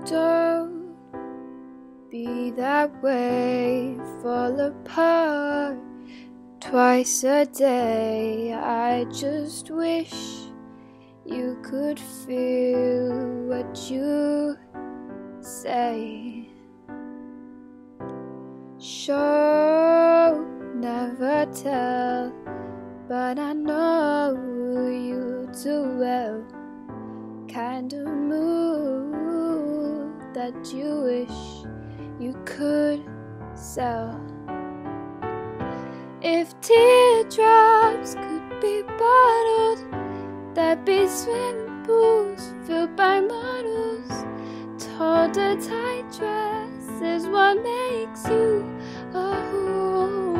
Don't be that way, fall apart twice a day. I just wish you could feel what you say. Show, never tell, but I know you too well. Kind of mood that you wish you could sell. If teardrops could be bottled, there'd be swimming pools filled by models. Told a tight dress is what makes you a fool.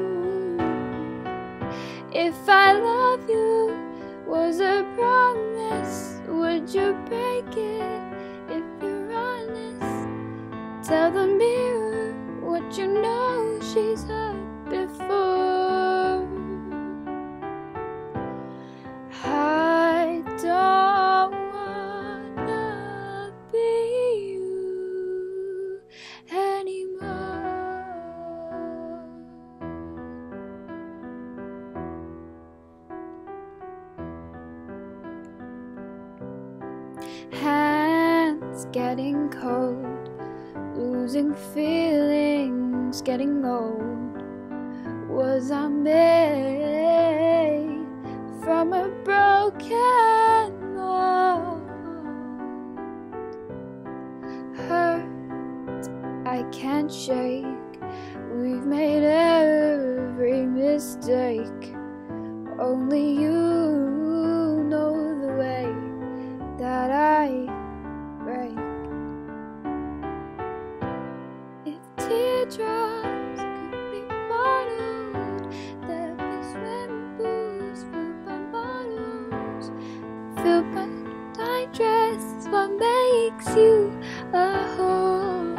If I love you was a promise, would you break it if you're honest? Tell the mirror what you know she's heard before. I don't wanna be you anymore. Hands getting cold, losing feelings, getting old. Was I made from a broken mold? Hurt I can't shake, we've made every mistake. Only you know the way that I break. If teardrops could be bottled, there'd be swimming pools filled by models. Filled by tight dresses, what makes you a home?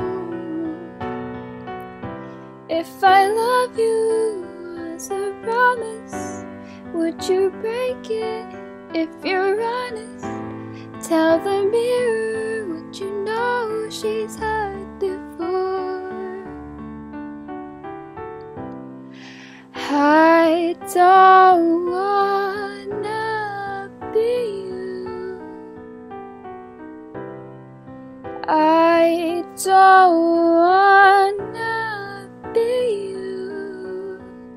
If I love you as a promise, would you break it if you're honest? Tell the mirror what you know she's heard before. I don't wanna be you. I don't wanna be you.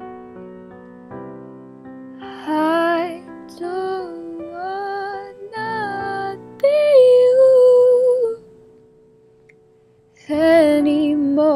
I don't wanna be you anymore.